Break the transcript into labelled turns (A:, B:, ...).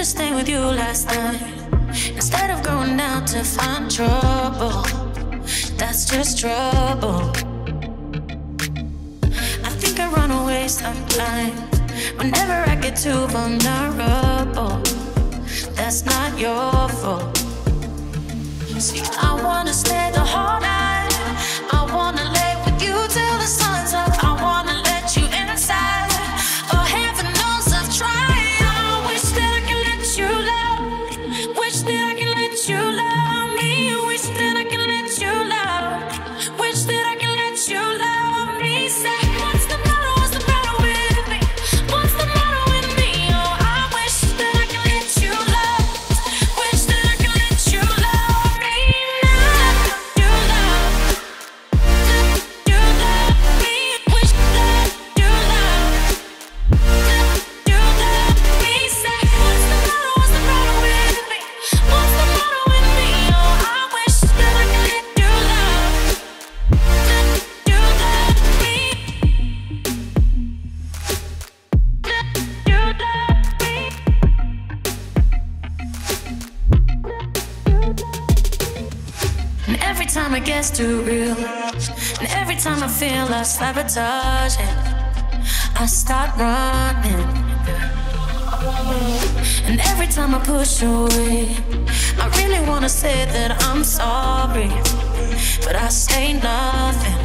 A: should've stayed with you last night instead of going out to find trouble. That's just trouble. I think I run away sometimes whenever I get too vulnerable. That's not your fault. See, I wanna stay the whole night. I wanna lay with you till the sun's up. I wanna let you inside. Oh, heaven knows I've tried. I wish that I could let you love. Wish that I could let you love me. Wish that I could let you love. Wish that I could let you love me. Say, what's the matter? What's the matter with me? What's the matter with me? Oh, I wish that I could let you love. Wish that I could let you love me now. You love. You love me. Wish that you love. You love me. Say, what's the matter? What's the matter with me? What's the matter with me? Oh, I wish that I could let you love. You love me. You love me. And every time it gets too real, and every time I feel I sabotage it, I start running. And every time I push away, I really wanna say that I'm sorry, but I say nothing.